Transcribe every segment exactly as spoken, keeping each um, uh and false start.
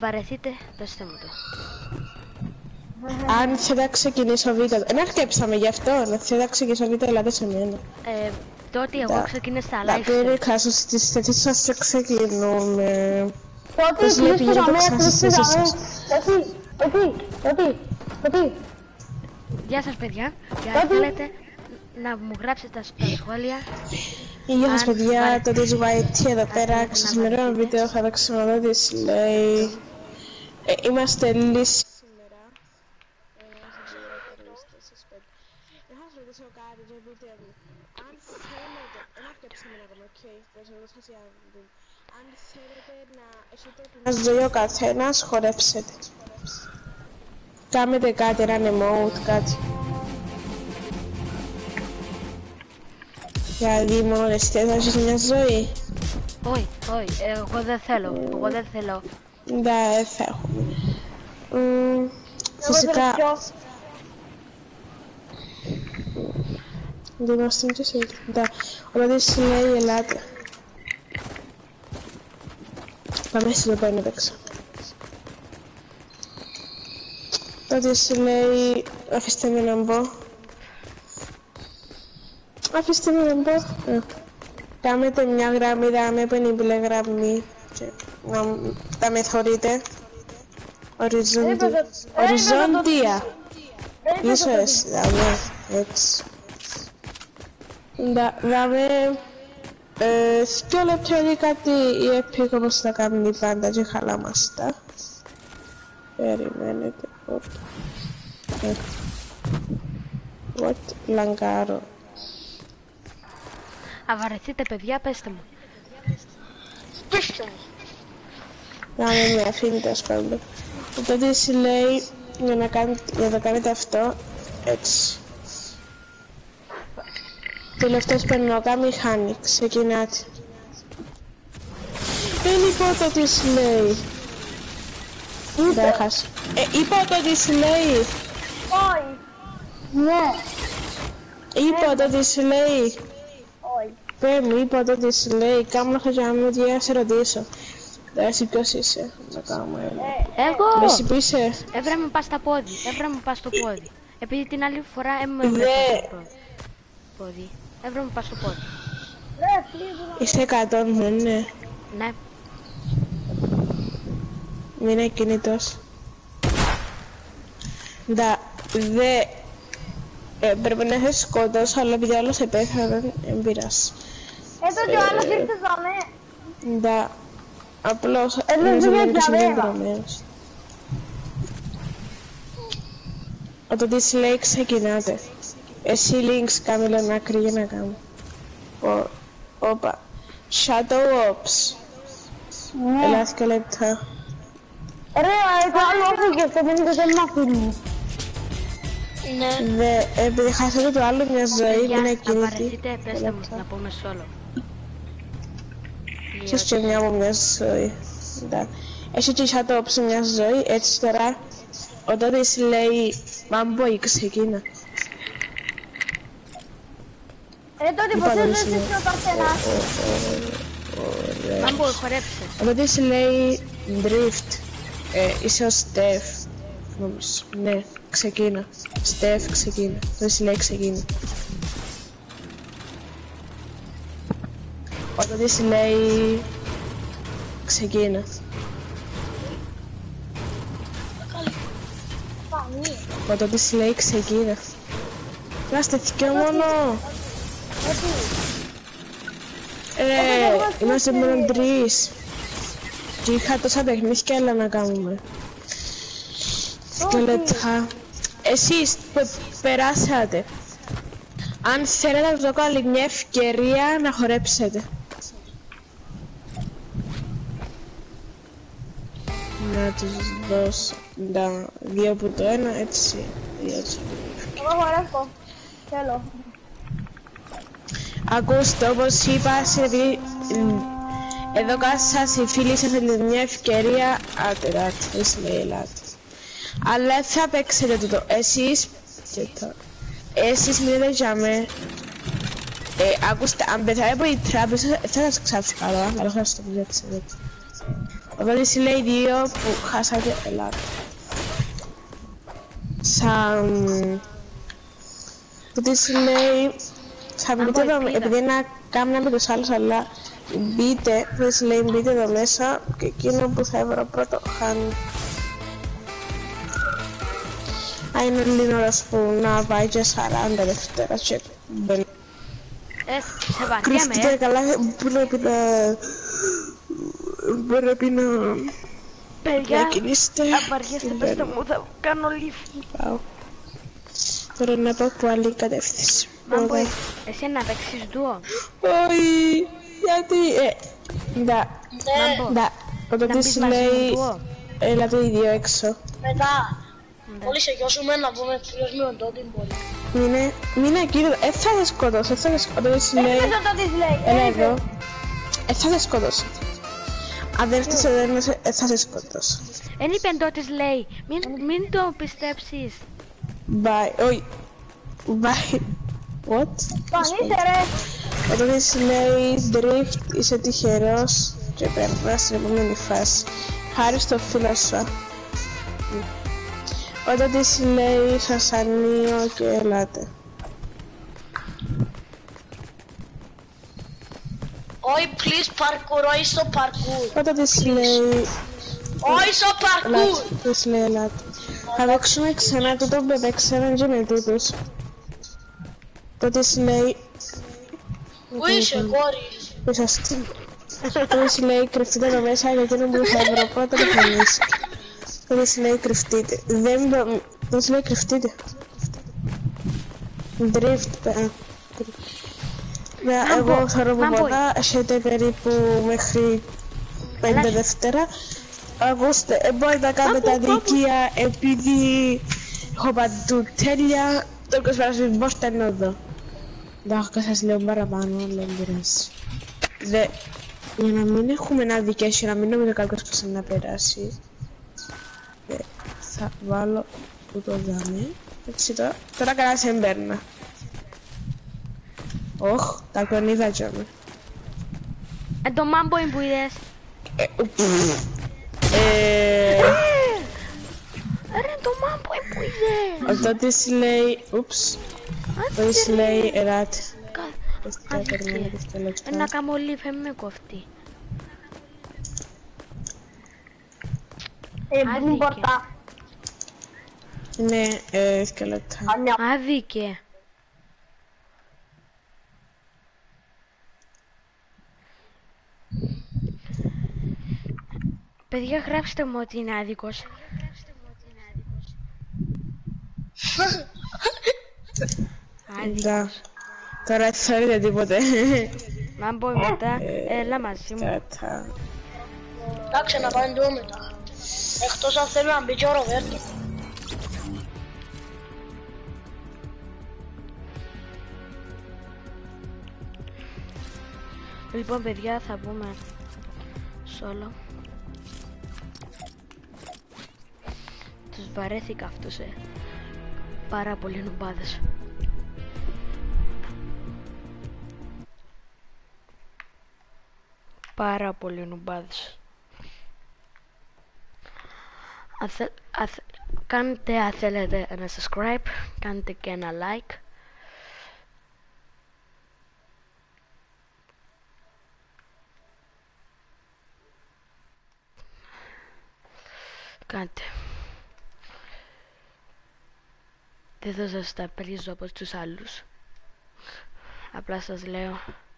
Βαρεθείτε, πέστε μου το. Αν θέλω να ξεκινήσω βίντεο, να χτέψαμε γι' αυτό, να θέλω να ξεκινήσω βίντεο, ελάτε σε μένα. Ε, τότε εγώ ξεκίνησα live. Τα πήρηκα στις θέσεις σας και ξεκινούμε. Τότε κλείστε γραμμέ, κλείστε γραμμέ. Εκεί, εκεί, εκεί, εκεί. Γεια σας παιδιά, αν θέλετε να μου γράψετε στα σχόλια. Γεια σας παιδιά, το ντι τζέι γουάι τι εδώ πέρα, ξεσημερώνω βίντεο, θα τα ξαναδείς, λέει. Είμαστε λύσεις σήμερα. Να σας ρωτήσω κάτι, το βίντεο μου. Αν θέλετε, να χτέψαμε ένα ακόμα, οκ, δεν σας διάβουν. Αν θέλετε να έχετε ένα ζωή ο καθένας, χορέψετε. Κάμετε κάτι, ένα emote, κάτι. Δηλαδή μόνο εσύ θες να ζεις μια ζωή. Όχι, όχι, εγώ δεν θέλω, εγώ δεν θέλω. Δεν θα έχουμε. Mm, φυσικά... Δεν είμαστε και σε εκεί. Οπότε εσύ λέει ελάτε. Πάμε εσύ το παίρνω παίξω. Τότε εσύ λέει αφήστε με να μπω. Αφήστε με να μπω. Κάμετε μια γραμμή, δάμε που είναι η μπλε γραμμή. Τα με θωρείτε. Οριζόντια. Οριζόντια. Ίσως, δάμε. Έτσι. Δάμε. Δυο λεπτά είναι κάτι η Epic όπως θα κάνουν πάντα και χαλάμαστα. Περιμένετε. What? Λαγκάρω. Αβαρεθείτε παιδιά, πέστε μου. Πέστε μου. Να με με αφήνετε ας πούμε. Τότε εσύ λέει για να, κάνετε, για να κάνετε αυτό έτσι. Τελευταίος περνώκα μηχάνη, ξεκινάτε. Δεν είπα το τι λέει. Δεν χάσω. Ε, είπα το τι λέει. Όχι. Ναι. Είπα το τι λέει. Όχι. Πέ μου, είπα το τι λέει. Κάμω να μου να σε ρωτήσω. Δεν εσύ ποιος είσαι. Να κάνουμε ένα. Εγώ. Εσύ που είσαι. Έβρα μου πας στα πόδι. Έβρα μου πας στο πόδι. Επειδή την άλλη φορά έμεινε στο πόδι. Έβρα μου πας στο πόδι. Είστε εκατό, ναι, ναι. Ναι. Μην είναι κινητός. Ντα, δε... Ε, πρέπει να έχεις σκότος, αλλά επειδή άλλος επέθανε, δεν πειράζει. Εδώ και ο άλλος ήρθε δαμέ. Ντα, απλώς... Εδώ δεν είναι όταν της λέει ξεκινάτε. Εσύ links κάμε λίγο άκρη για να κάνω. Όπα. Shadow Ops. Ελάς και λεπτά. Ρε, το άλλο έφυγε, αυτό δεν είναι θέμα φίλου. Ναι. Επειδή χάσατε το άλλο μια ζωή, μην ακινητή. Αν βαρεθείτε, πέστε μου να πούμε solo. Έχεις και μια από μια ζωή. Έχει και Shadow Ops μια ζωή, έτσι τώρα. Όταν της λέει Μάμπο ή ξεκίνα. Ε, τότε πως είσαι εσύ ο καθένας. Μάμπο, χορέψε. Όταν της λέει Drift, είσαι ο Στεφ. Ναι, ξεκίνα. Στεφ, ξεκίνα. Όταν της λέει ξεκίνα. Όταν της λέει ξεκίνα. Όταν της λέει ξεκίνα. Είμαστε θυκιο μόνο. Ε, είμαστε μόνο τρεις. Και είχα τόσα παιχνίδια άλλα να κάνουμε. Και λεπτά. Εσείς περάσατε. Αν θέλετε να το κάνω μια ευκαιρία να χορέψετε. Να τους δώσω τα δύο από το ένα, έτσι. Εγώ χορεύω. Θέλω. Ακούστε, όπως είπα, σε δι... εδώ κάτω σας οι φίλοι σας θέλετε μια ευκαιρία. Άτε, άτε, εσύ λέει, ελάτε. Αλλά θα παίξετε τούτο. Εσείς, και το... Εσείς μιλείτε για με. Ε, ακούστε, αν πεθάει από η τράπεζα, θα σας ξαφκάλα, αλλά θα σας το πει έτσι. Όταν εσύ λέει δύο που χάσατε, ελάτε. Σαν... Που της λέει... Θα μπείτε εδώ, επειδή είναι κάμνα με τους άλλους, αλλά μπείτε, που της λέει μπείτε εδώ μέσα και εκείνο που θα έβρω πρώτο χάνει. Αν είναι λίγο ώρας που να πάει και σαράντα δευτέρα και μπαίνει. Ε, σε βαριέμαι, Κρυφτείτε ε. καλά, πρέπει να... Πρέπει να... Παιδιά, να κινήσετε. απαργέστε, πέστε μου, θα κάνω lift. Πάω. Τώρα να πάω που άλλη κατεύθυνση. Μάμπο, εσύ να παίξεις ντουο. Όχι, γιατί... Ε, ντα, Μάμπο, ντα. Όταν να της μπεις μαζί μου λέει... ντουο. Έλα το ίδιο έξω. Μετά, μόλις εγιώσουμε να πούμε φίλος με τον την πόλη. Μείνε, μείνε εκεί, ε, θα σε σκότωσω, θα σε σκότωσω. Όταν της λέει... Έπαιζε το της λέει. Έλα εδώ. Ε, θα σε σκότωσω. Αν δεν φτύσαι δεν θα σε σκότωσω. Εν είπε τότε λέει, μην, μην το πιστέψεις. Bye, όχι. Bye. What? Πανίστε ρε. Όταν της λέει drift είσαι τυχερός και περνάς στην επόμενη φάση. Χάρη στο φίλο σου. Όταν της λέει σας ανίω και ελάτε. Όχι, please parkour, όχι στο parkour. Όταν της λέει... Όχι στο parkour. Ελάτε, της λέει ελάτε. Θα παίξουμε ξανά τούτο που παίξαμε και με τούτους. Τότε της λέει... Πού είσαι κόρη. Είσαστε. Τότε της λέει κρυφτείτε εδώ μέσα για εκείνο που θα βρω πρώτα να χανίσει. Τότε της λέει κρυφτείτε. Δεν το... Τότε της λέει κρυφτείτε. Drift, πέρα. Εγώ θα ρομποτά, έχετε περίπου μέχρι πέντε Δευτέρα. Ακούστε, μπορείτε να κάνετε αδικία επειδή έχω παντού τέλεια. Το είκοσι πέρα μπορείτε να είναι εδώ. Εντάξει, σας λέω παραπάνω, αλλά δεν πειράζει. Για να μην έχουμε ένα αδικέσιο, να μην νομίζω κάποιος πως να περάσει. Θα βάλω τούτο δάμε. Έτσι τώρα, τώρα καλά σε μπέρνα. Όχ, τα κονίδα τζάμε. Ε, το μάμπο είναι που είδες. Ε... Ρε, το μάμπο είναι που είδες. Όταν της λέει... Ούψ. Όταν της λέει ελάτε. Ένα καμολίφε με κοφτεί. Ε, μπουν πορτά. Ναι, ε, σκελετά. Άδικε. Παιδιά, γράψτε μου ότι είναι άδικος. Άδικος. Τώρα δεν θέλετε τίποτε. Να μπω μετά, έλα μαζί μου. Εντάξει, να πάμε εδώ μετά. Εκτός αν θέλει να μπει και ο Ροβέρτο. Λοιπόν, παιδιά, θα μπούμε solo. Τους βαρέθηκα αυτούς, ε. Πάρα πολλοί νουμπάδες. Πάρα πολλοί νουμπάδες. Αθε, αθε, κάντε αν θέλετε ένα subscribe, κάντε και ένα like. Κάντε. Δεν θα σας τα πρίζω από τους άλλους. Απλά σας λέω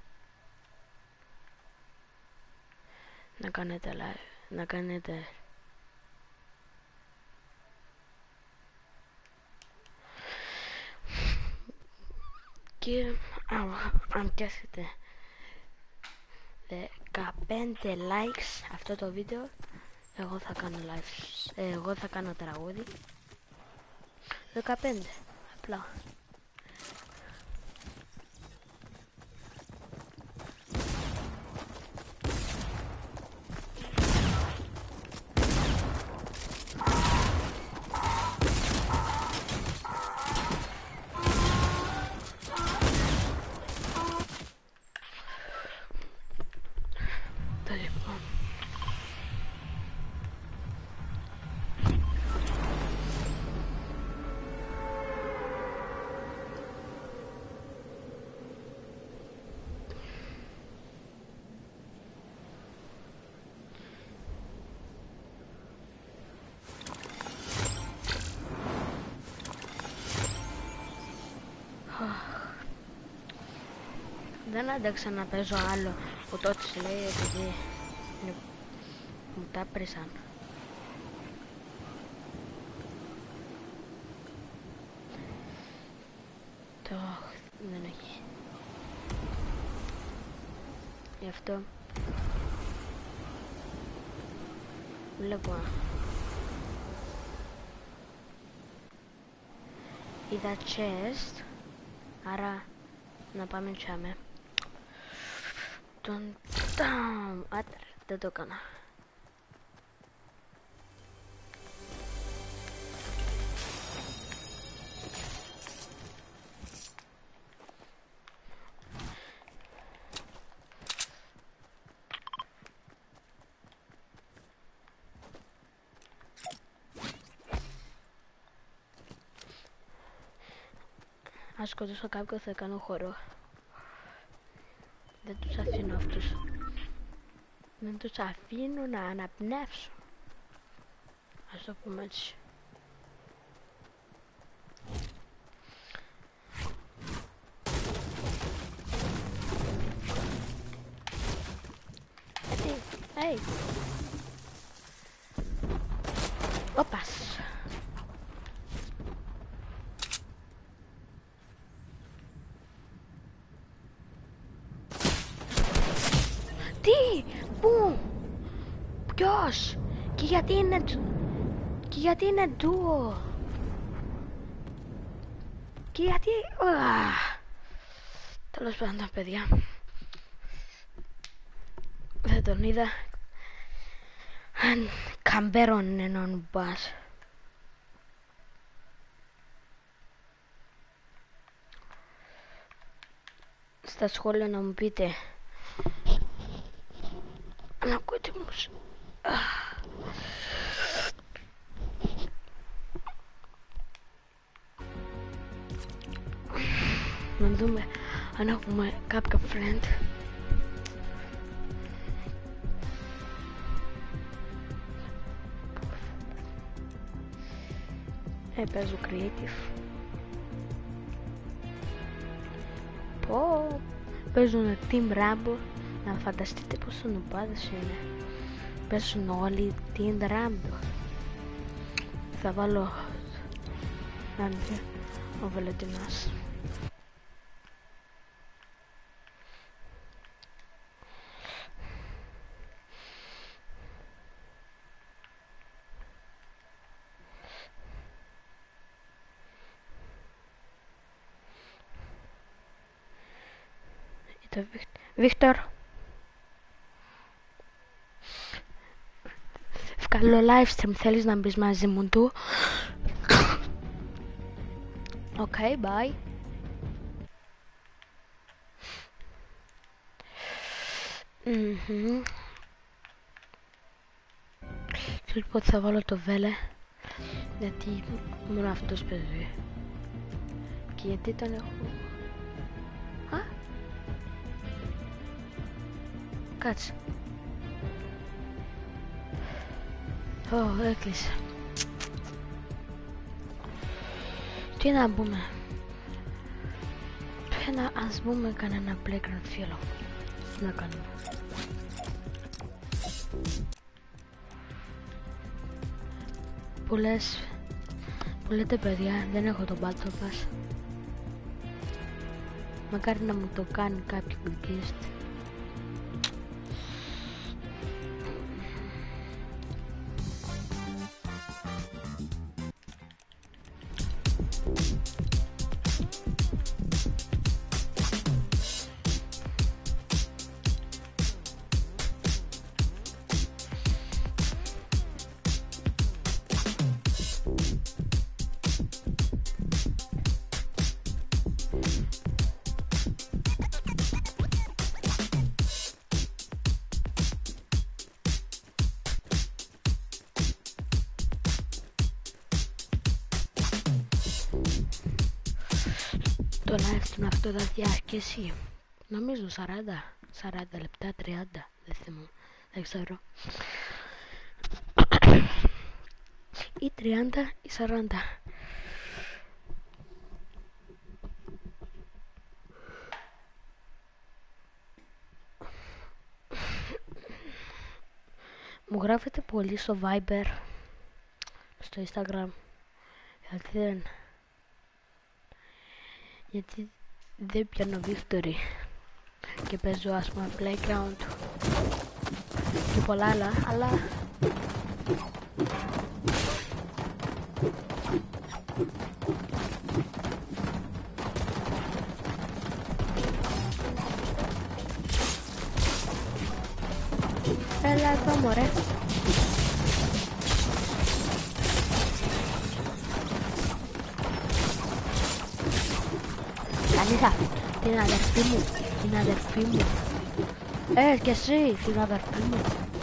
να κάνετε live, να κάνετε και αν πιάσετε δεκαπέντε likes αυτό το βίντεο, εγώ θα κάνω live, εγώ θα κάνω τραγούδι. Δεκαπέντε απλά. δεν άντεξα να παίζω άλλο. Ο Τότης λέει επειδή μου τα πρίσαν. Το δεν έχει. Γι' αυτό βλέπω. Είδα chest, άρα να πάμε τσάμε. Τον τάμ, άτε δεν το έκανα. Αν σκοτώσω κάποιον θα κάνω χορό. Δεν τους αφήνω αυτούς. Δεν τους αφήνω να αναπνεύσουν. Ας το πούμε έτσι. Έτσι, hey. Όπας. Τι, πού, ποιος, και γιατί είναι, και γιατί είναι ντουο, και γιατί, ουα. Τέλος πάντων παιδιά, δεν τον είδα, αν καμπέρον έναν μπας. Στα σχόλια να μου πείτε αν ακούτε μουσική. Να δούμε αν έχουμε κάποια friend. Ε, παίζω creative. Πω, παίζουν Team Rambo. Να φανταστείτε πόσο νουπάδες είναι. Παίζουν όλοι Team Rambo. Θα βάλω να είναι ο Βελετινάς. Βίκτορ, βγάλω live stream, θέλεις να μπεις μαζί μου του? Οκ, okay, bye. Mm-hmm. Λοιπόν θα βάλω το Βέλε, γιατί μόνο αυτός παίζει. Και γιατί τον έχω... Α? Κάτσε. Ω, oh, έκλεισε. Τι να μπούμε. Ένα, ας μπούμε κανένα playground φίλο. Τι να κάνουμε. Που λες, που λέτε παιδιά, δεν έχω το Battle Pass. Μακάρι να μου το κάνει κάποιο quickest. Το live stream αυτό θα διαρκέσει νομίζω σαράντα, σαράντα λεπτά, τριάντα, δεν θυμώ, δεν ξέρω. Ή τριάντα ή σαράντα. Μου γράφετε πολύ στο Viber, στο Instagram, γιατί δεν, γιατί δεν πιάνω Victory και παίζω ας πούμε Playground και πολλά άλλα, αλλά έλα εδώ μωρέ. Κανείς αυτή, την αδερφή μου, την αδερφή μου. Ε, και εσύ, την αδερφή μου.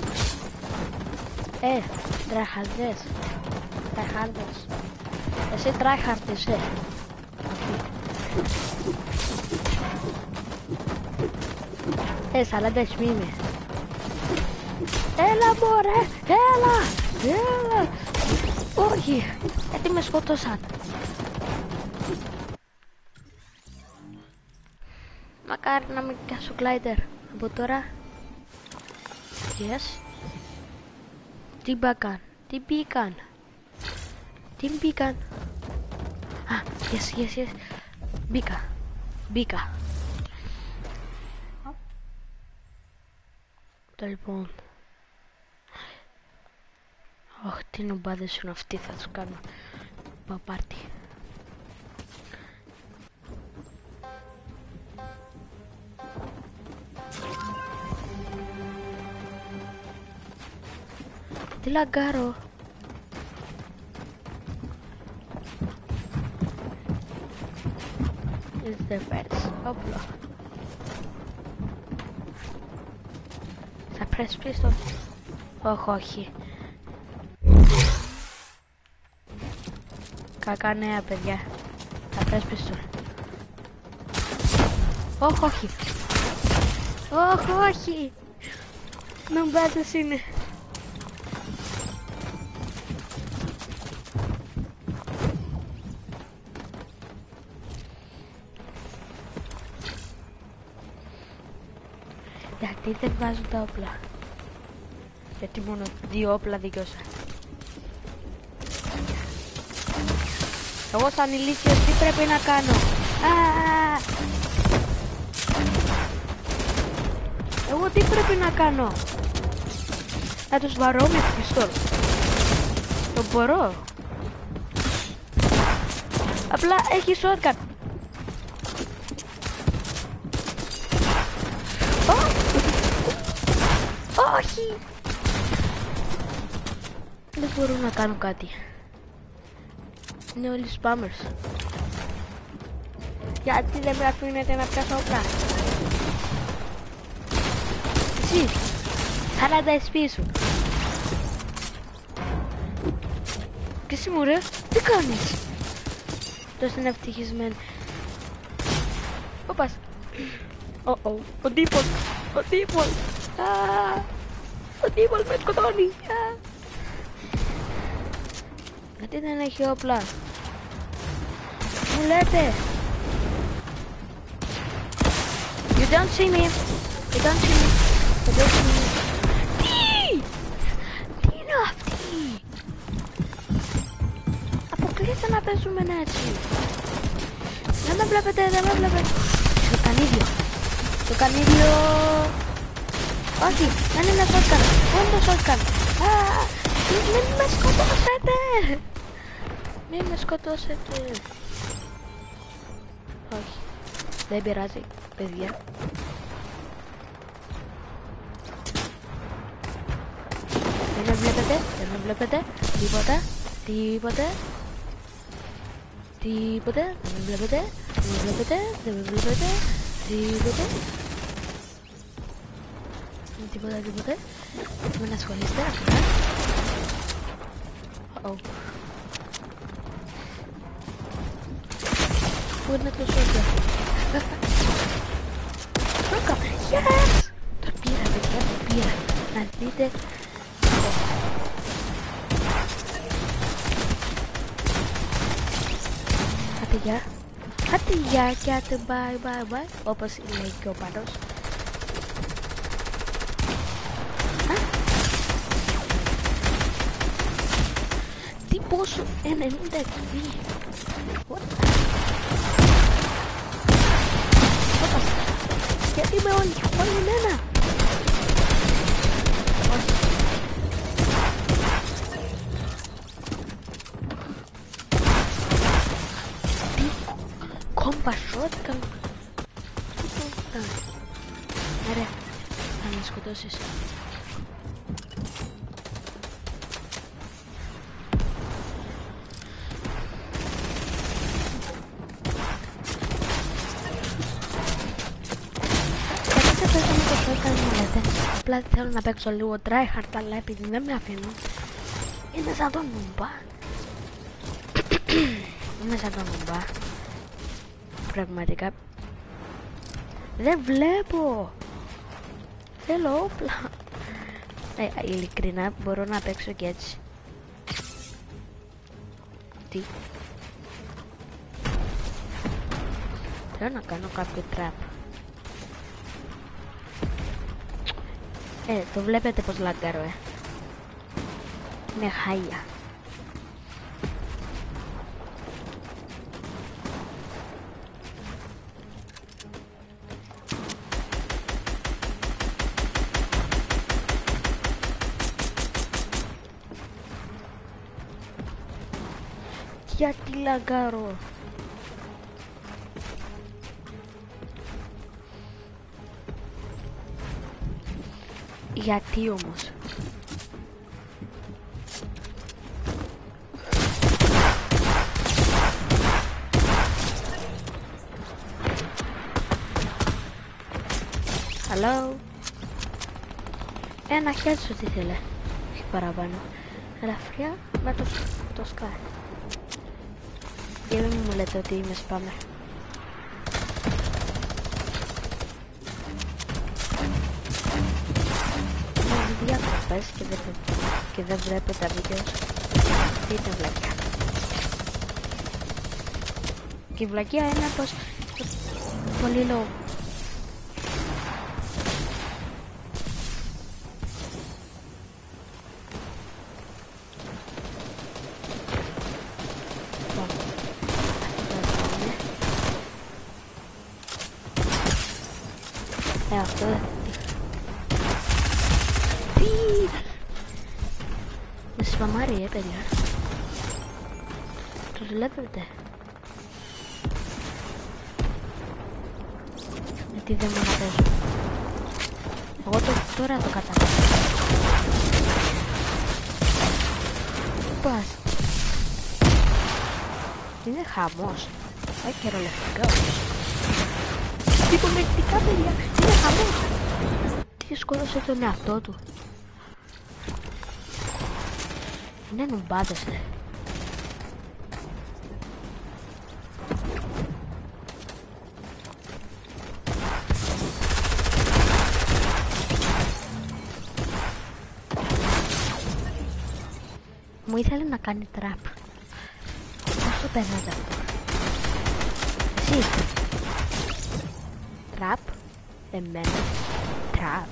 Ε, τραχαρδές, τραχαρδές. Εσύ τράχαρτες, ε. Ε, σαράντα μη είμαι. Έλα μωρέ, έλα, έλα. Όχι, γιατί με σκότωσαν. Μακάρι να μην πιάσω γκλάιντερ από τώρα. Yes. Τι μπήκαν, τι μπήκαν. Τι μπήκαν. Α, yes, yes, yes. Μπήκα, μπήκα. Το λοιπόν. Ωχ, τι νομπάδες είναι αυτοί, θα τους κάνω παπάρτι. Τι λαγκάρω. It's the first όπλο. Θα press pistol. Όχι, όχι. Κακά νέα παιδιά. Θα press pistol. Όχι, όχι. Όχι, όχι. Νομπάτες είναι. Γιατί δεν βάζουν τα όπλα. Γιατί μόνο δύο όπλα δικαιώσα. Εγώ σαν ηλίθιος τι πρέπει να κάνω. Α! Εγώ τι πρέπει να κάνω. Να τους βαρώ με πιστόλ. Το μπορώ. Απλά έχει shotgun. Όχι! Δεν μπορώ να κάνω κάτι. Είναι όλοι spammers. Γιατί δεν με αφήνετε να πιάσω όπλα. Εσύ, σαράντα ες πι σου. Και εσύ μου ρε, τι κάνεις. Τόσο είναι ευτυχισμένη. Όπας. Oh oh, ο τύπος, ο τύπος. Ah, ο τύπος με σκοτώνει. Ah. Γιατί δεν έχει όπλα. Μου λέτε. You don't see me. You don't see me. You don't see me. Τι! Τι είναι αυτή. Αποκλείστε να παίζουμε έτσι. Δεν με βλέπετε, δεν με βλέπετε. Το κανίδιο. Το κανίδιο. Όχι, δεν είναι shotgun. Δεν είναι shotgun. Ah, μην με σκοτώσετε. Μην με σκοτώσετε. Όχι. Δεν πειράζει, παιδιά. Δεν με βλέπετε, δεν με βλέπετε. Τίποτα, τίποτε. Τίποτε, δεν με βλέπετε. Δεν με βλέπετε, δεν με βλέπετε. Τίποτε. Τίποτα, τίποτε. Μην ασχολείστε, αυτά. Oh. Πού είναι το σόκια. Σόκα, yes! Το πήρα, παιδιά, το πήρα. Να δείτε. Άντε γεια. Άντε γεια και άντε bye bye bye. Όπως λέει και ο Πάνος. Πόσο, ενενήντα εξ πι. Γιατί είμαι όλοι, όλοι εμένα. Τι, κόμπα shotgun. Ρε, θα με σκοτώσεις. Απλά θέλω να παίξω λίγο tryhard, αλλά επειδή δεν με αφήνουν, είναι σαν τον νουμπά. Είναι σαν τον νουμπά. Πραγματικά δεν βλέπω. Θέλω όπλα. Ε, ειλικρινά μπορώ να παίξω και έτσι. Τι. Θέλω να κάνω κάποιο trap. Ε, το βλέπετε πως λαγκάρω, ε. Με χάλια. Γιατί λαγκάρω. Γιατί όμως. Hello. Ένα headshot τι ήθελε. Όχι παραπάνω. Ελαφριά με το, το σκάρ. Και μην μου λέτε ότι είμαι σπάμερ. Διακοπές και δεν, και δεν βλέπω τα βίντεο σου. Τι είναι βλακιά. Και η βλακιά είναι πως πολύ low. Ε, αυτό δεν. Με σπαμάρει, ε, παιδιά. Το βλέπετε. Γιατί δεν μου να παίζω. Εγώ το, τώρα το κατάλαβα. Πού πας. Είναι χαμός. Όχι καιρολευτικά όμως. Υπομεκτικά, παιδιά. Είναι χαμός. Τι σκότωσε τον εαυτό του. Είναι νουμπάδες, ε. Μου ήθελε να κάνει τραπ. Πώς το παίρνατε αυτό. Εσύ. Τραπ. Εμένα. Τραπ.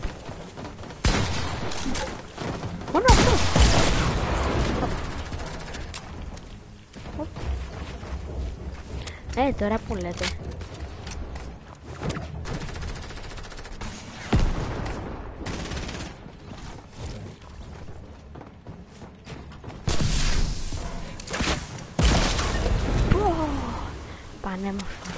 Μόνο αυτό. Ε, τώρα που λέτε. Πανέμορφα.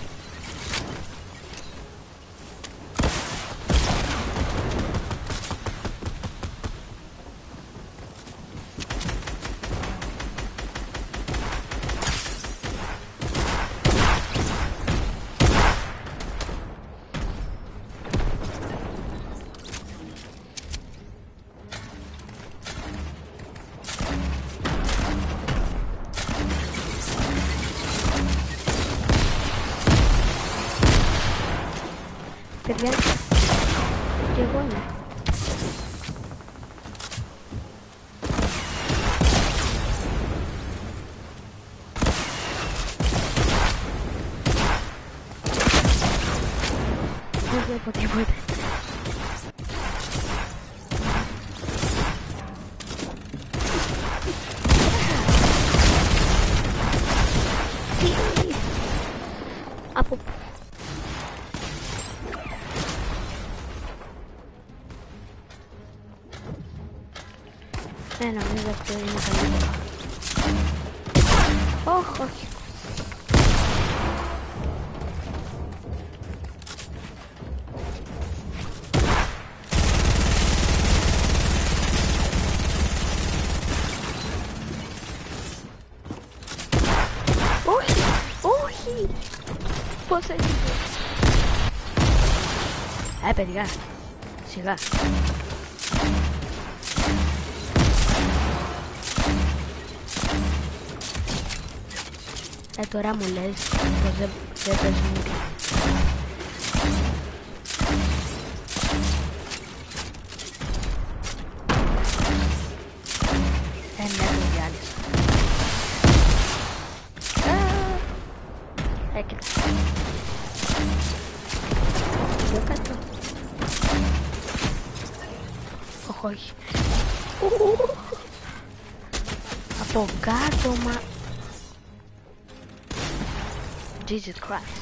Παιδιά, και εγώ είμαι. Δεν βλέπω τίποτε. Από πού? Ναι, νομίζω αυτό είναι καλύτερο. Όχι, όχι. Όχι, όχι. Πώς έτσι. Ε, παιδιά. Σιγά. Ε, τώρα μου λες πως δεν, δεν παίζουν και. Ε, ναι, το διάλυσα. Ε, κοίτα. Πιο κάτω. Όχι, όχι. Από κάτω, μα... Jesus Christ.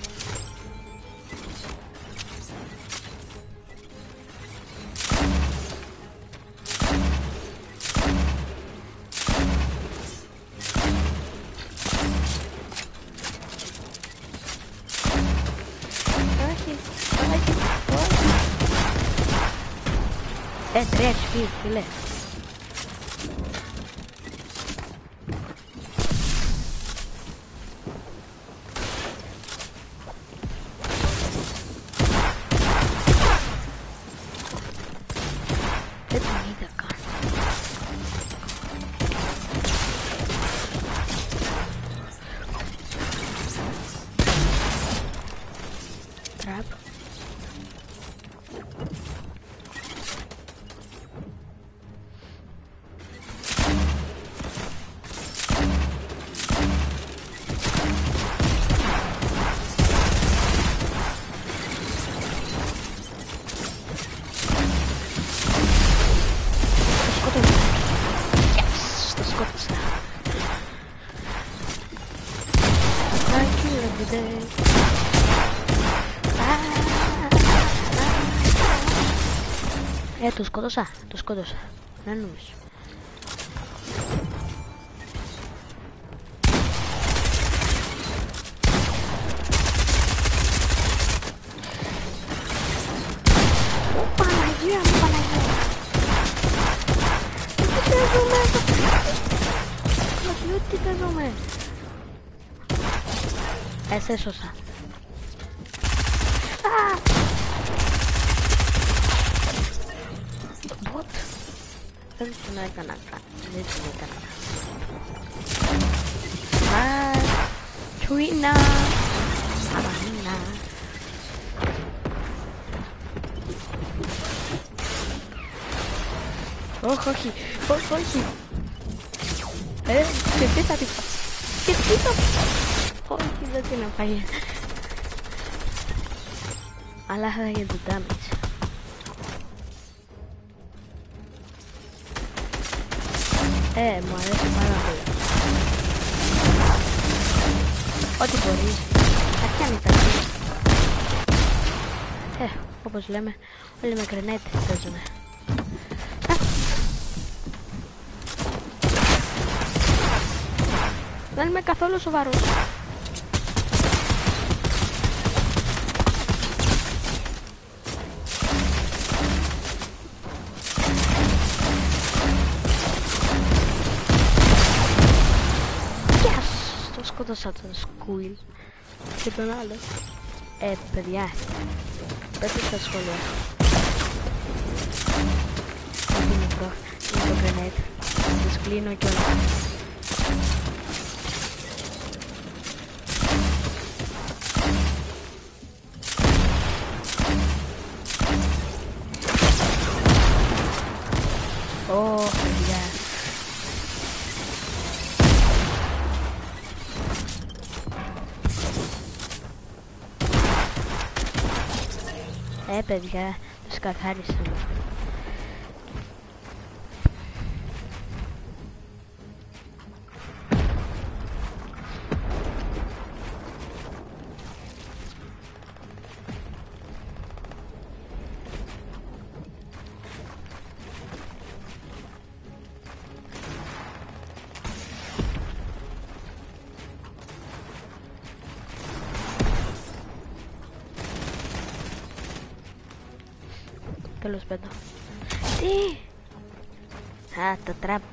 Όχι, όχι, όχι. Ε, τρία χιλιάδες, φίλε. Ε, το σκότωσα, το σκότωσα. Δεν νομίζω. Παναγία μου, Παναγία. Τι παίζουμε εδώ. Τι παίζουμε. Ε, σε σώσα. Δεν τον έκανα κάτι, δεν τον έκανα κάτι. Τσουίνα, αμανίνα. Όχι, όχι, όχι, όχι. Ε, και τι θα τη πω. Και τι θα πω. Όχι, δεν την απάγει. Αλλά θα γίνει το damage. Ε, μου αρέσει πάρα πολύ. Ό,τι μπορείς. Αρχιάνει τα δύο. Ε, όπως λέμε, όλοι με κρενέτε παίζουνε. Δεν είμαι καθόλου σοβαρός. Σκότωσα τον Σκουίλ και τον άλλο. Ε, παιδιά, πέστε στα σχόλια. Είναι μικρό, είναι το γκρενέτ. Τους κλείνω κιόλας. Ω, παιδιά. Ε, παιδιά, τους καθάρισα. Τέλος πάντων. Τι! Α, το τράπο.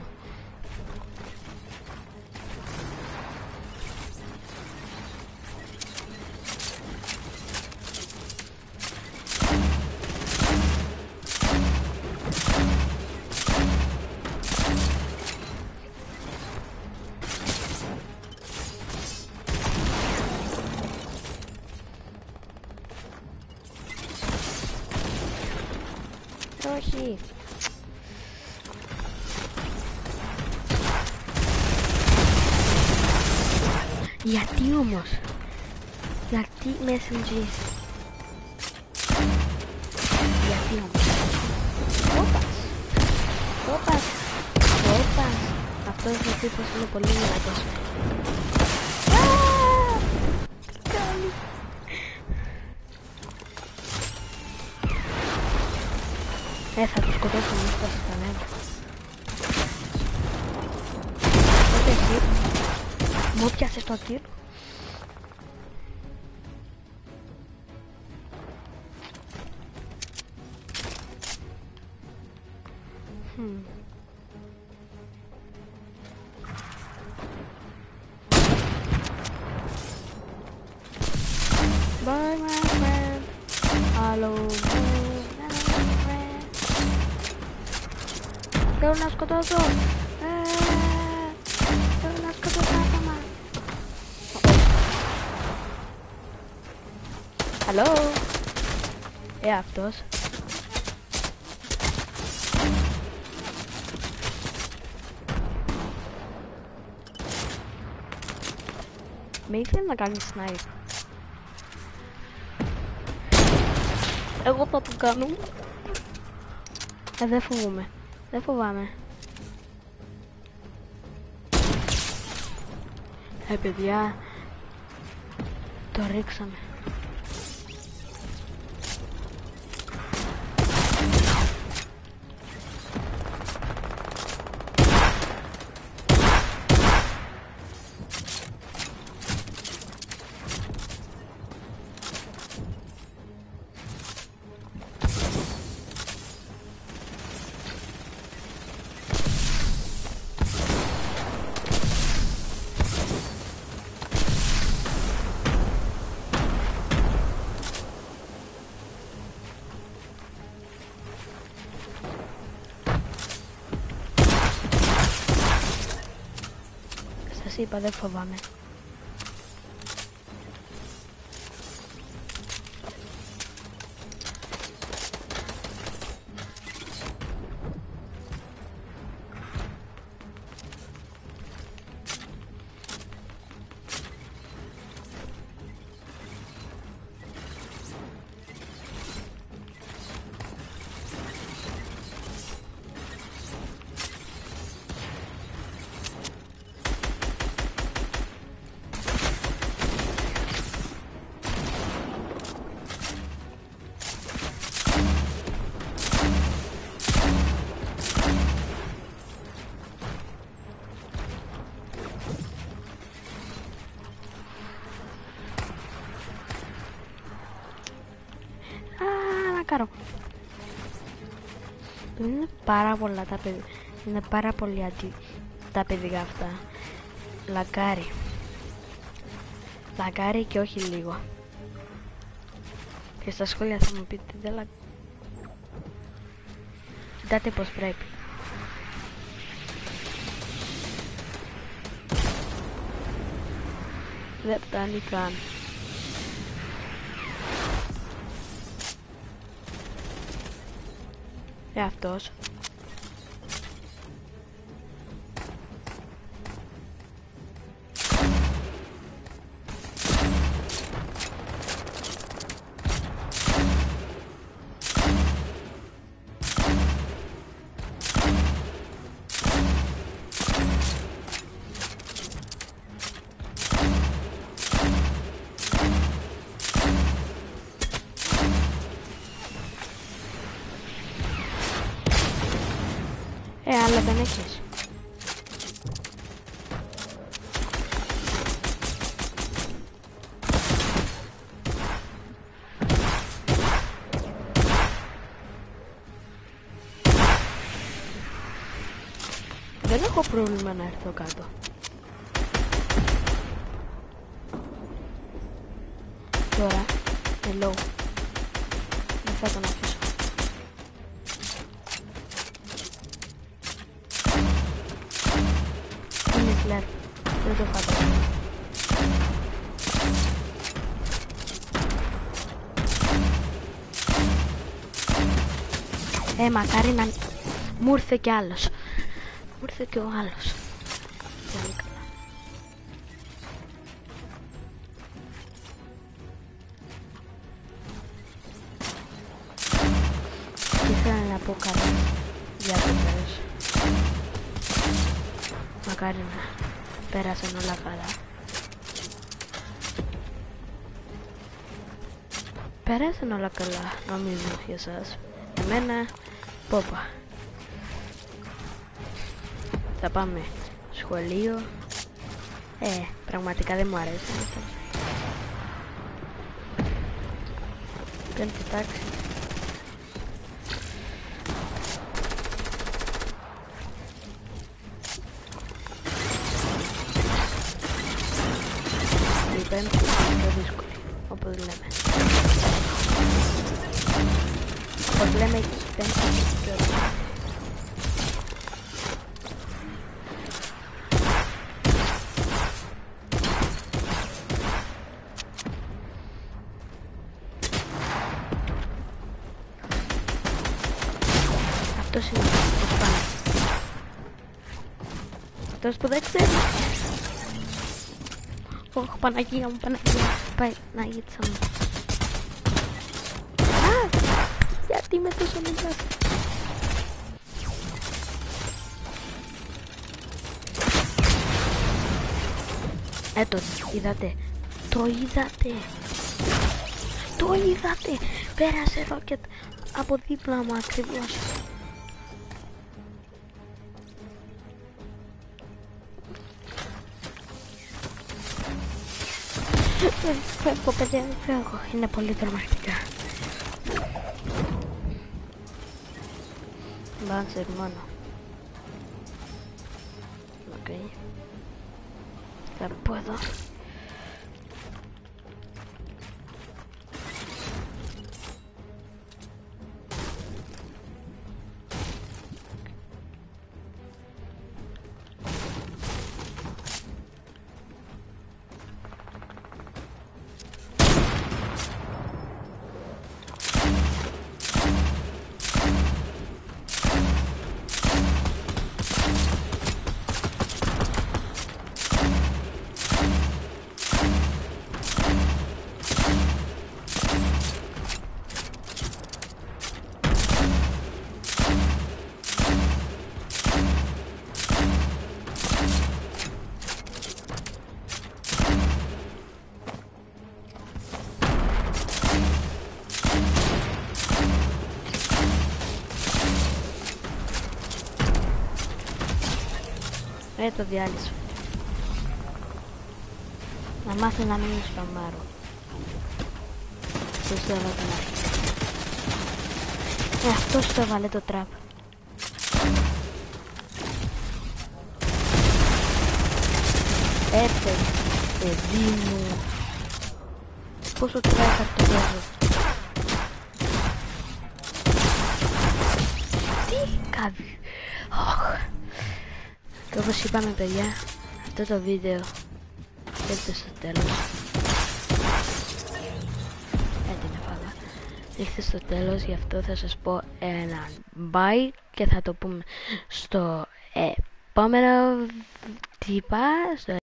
Όχι. Γιατί όμως? Γιατί με ες εμ τζι? Γιατί όμως? Όπας. Όπας. Όπας. Αυτός ο τύπος είναι πολύ δυνατός. Τι κάνει? Ε, θα τους σκοτώσω μες στα κανένα. Τότε εσύ μου πιάσες το τύρο. Hmm. Bye my friend. Hello my friend. Θέλω να σκοτώσω. Ε, Θέλω να σκοτώσω άτομα. Hello. Ε, αυτός. Με ήθελε να κάνει snipe. Εγώ θα το κάνω. Ε, δεν φοβούμαι. Δεν φοβάμαι. Ε, παιδιά. Το ρίξαμε. Σας είπα, δεν φοβάμαι. Κάρο. Είναι πάρα πολλά τα παιδιά. Είναι πάρα πολύ αντι... τα παιδιά αυτά. Λαγκάρι. Λαγκάρι και όχι λίγο. Και στα σχόλια θα μου πείτε δεν λα... Κοιτάτε πως πρέπει. Δεν φτάνει καν. Ε, αυτός. Ε, αλλά δεν έχεις. έχω πρόβλημα να έρθω κάτω. Τώρα, hello. Δεν θα τον αφήσω. Είναι φλερ. Δεν το φαντάζομαι. Ε, μακάρι να... Μου ήρθε κι άλλος. Μου ήρθε κι ο άλλος. Πολύ καλά. Τι ήθελα να πω καλά για το πέρας. Μακάρι να πέρασαν όλα καλά. Πέρασαν όλα καλά, νομίζω, για εσάς. Εμένα, πόπα. Θα πάμε σχολείο. Ε, πραγματικά δεν μου αρέσει αυτό. Πέμπτη τάξη. Η πέμπτη είναι πιο δύσκολη, όπως λέμε. Όπως λέμε, η πέμπτη είναι πιο δύσκολη. Αυτός είναι ο Σπάνος. Αυτός που δεν ξέρει. Ωχ, Παναγία μου, Παναγία. Πάει, να γίτσα μου. Α, γιατί είμαι τόσο μικρός. Ε, το είδατε. Το είδατε. Το είδατε. Πέρασε ρόκετ από δίπλα μου ακριβώς. Φεύγω, παιδιά, φεύγω. Είναι πολύ τρομακτικά. Μπάνσερ μόνο. Οκ. Okay. Θα πω εδώ. Ε, το διάλυσα. Να μάθω να μην σπαμάρω. Αυτός το έβαλε τον αρχή. Ε, αυτός το έβαλε το τραπ. Έρθε, παιδί μου. Πόσο τραπ το βγάζω. Τι κάβει. Και όπως είπαμε, παιδιά, αυτό το βίντεο έρχεται στο τέλος. Έτοιμη φάλα. Ήρθε στο τέλος, γι' αυτό θα σας πω ένα bye και θα το πούμε στο επόμενο... Τι είπα? Στο